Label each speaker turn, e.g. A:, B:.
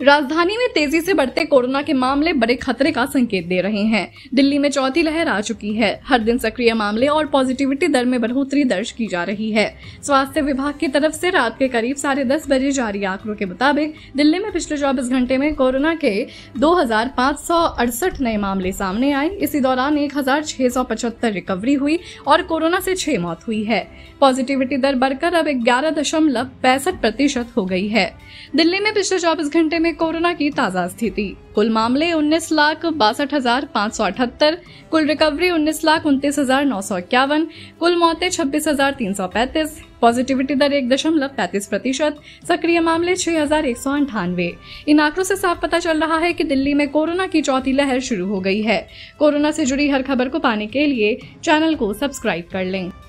A: राजधानी में तेजी से बढ़ते कोरोना के मामले बड़े खतरे का संकेत दे रहे हैं। दिल्ली में चौथी लहर आ चुकी है। हर दिन सक्रिय मामले और पॉजिटिविटी दर में बढ़ोतरी दर्ज की जा रही है। स्वास्थ्य विभाग की तरफ से रात के करीब 10:30 बजे जारी आंकड़ों के मुताबिक दिल्ली में पिछले 24 घंटे में कोरोना के 2568 नए मामले सामने आए। इसी दौरान 1675 रिकवरी हुई और कोरोना से 6 मौत हुई है। पॉजिटिविटी दर बढ़कर अब 11.65% हो गई है। दिल्ली में पिछले 24 घंटे में कोरोना की ताजा स्थिति: कुल मामले 19,62,578, कुल रिकवरी 19,29,951, कुल मौतें 26,335, पॉजिटिविटी दर 1.35%, सक्रिय मामले 6,198। इन आंकड़ों से साफ पता चल रहा है कि दिल्ली में कोरोना की चौथी लहर शुरू हो गई है। कोरोना से जुड़ी हर खबर को पाने के लिए चैनल को सब्सक्राइब कर लें।